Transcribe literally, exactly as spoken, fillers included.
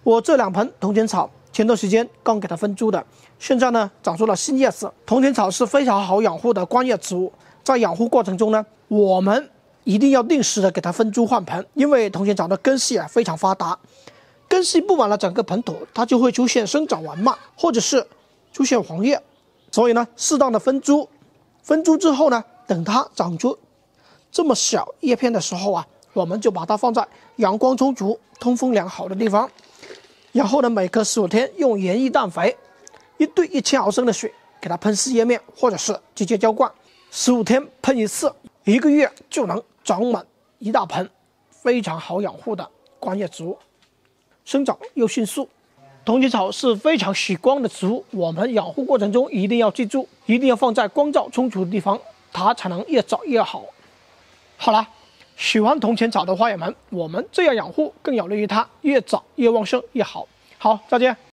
我这两盆铜钱草前段时间刚给它分株的，现在呢长出了新叶子。铜钱草是非常好养护的观叶植物，在养护过程中呢，我们一定要定时的给它分株换盆，因为铜钱草的根系啊非常发达，根系布满了整个盆土，它就会出现生长完蔓，或者是出现黄叶。所以呢，适当的分株，分株之后呢，等它长出这么小叶片的时候啊，我们就把它放在阳光充足、通风良好的地方。然后呢，每隔十五天用盐液氮肥一对一千毫升的水给它喷湿叶面，或者是直接浇灌，十五天喷一次，一个月就能长满一大盆非常好养护的观叶植物，生长又迅速。铜钱草是非常喜光的植物，我们养护过程中一定要记住，一定要放在光照充足的地方，它才能越长越好。好了，喜欢铜钱草的花友们，我们这样养护更有利于它越长越旺盛越好。好，再见。